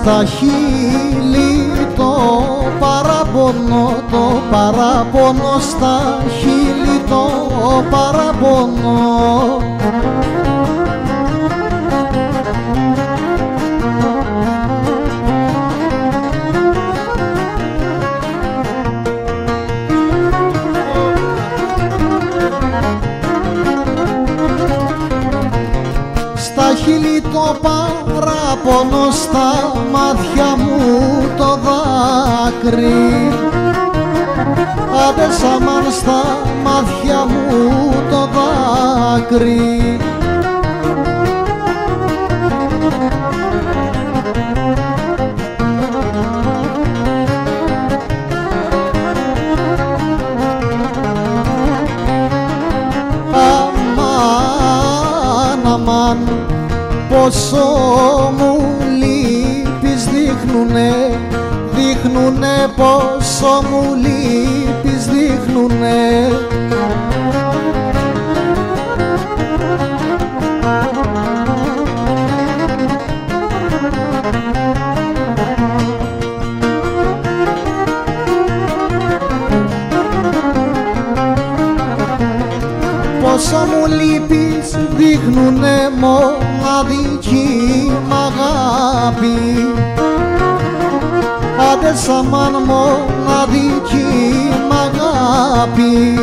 στα χείλη το παράπονο στα χείλη το παράπονο. Στα χείλη το παράπονο, στα μάτια μου το δάκρυ. Άντε σαμάν στα μάτια μου το δάκρυ. Αμάν, αμάν, πόσο μου λείπεις, δείχνουνε πόσο μου λείπεις, δείχνουνε. Πόσο μου λείπεις, δείχνουνε μοναδική μ' αγάπη. Άντε σαμάν μοναδική μ' αγάπη.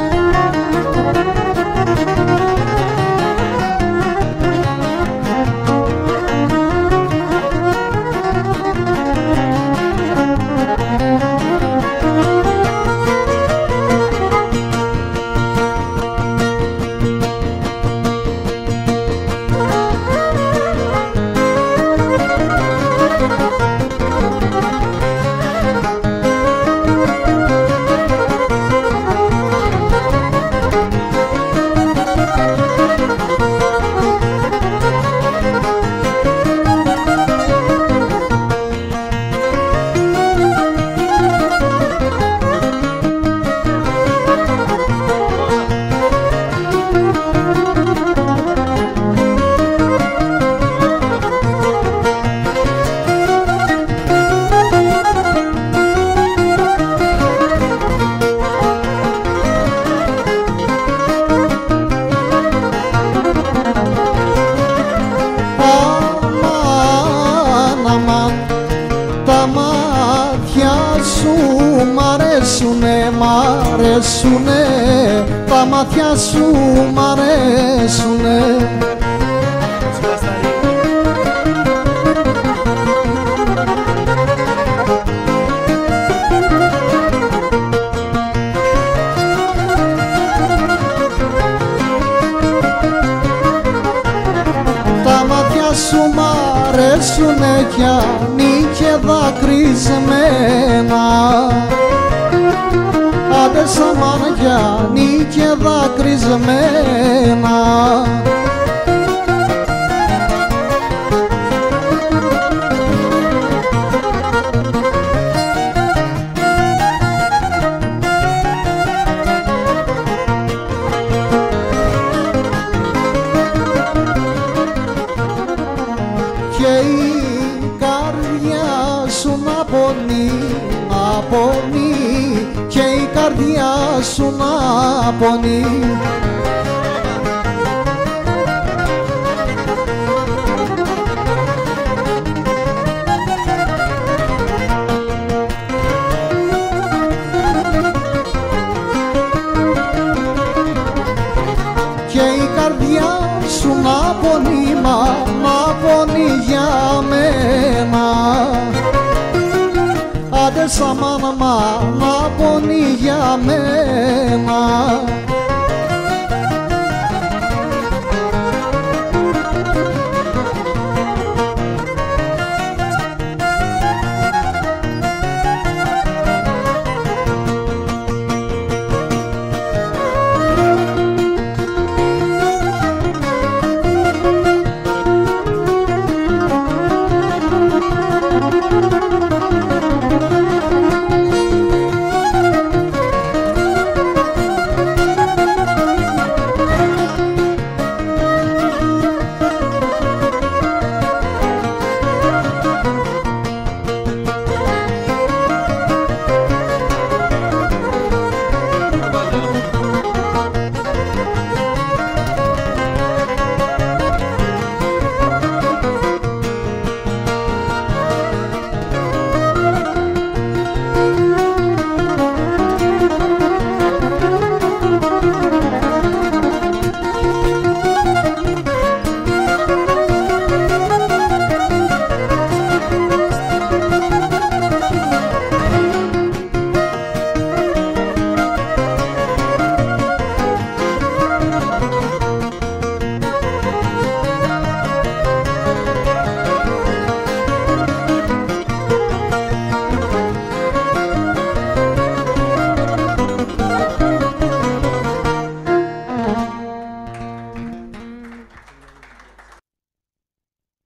Τα μάτια σου μ' αρέσουνε, μ' αρέσουνε, τα μάτια σου μ' αρέσουνε. Τα μάτια σου μ' αρέσουνε κι αν και δακρυσμένα. Άντε σαμάν κι αν και δακρυσμένα. Και η καρδιά σου να πονεί, να πονεί, και η καρδιά σου να πονεί. Και η καρδιά σου να πονεί, να πονεί για μένα. Άντε σαμάν, να πονεί για μένα.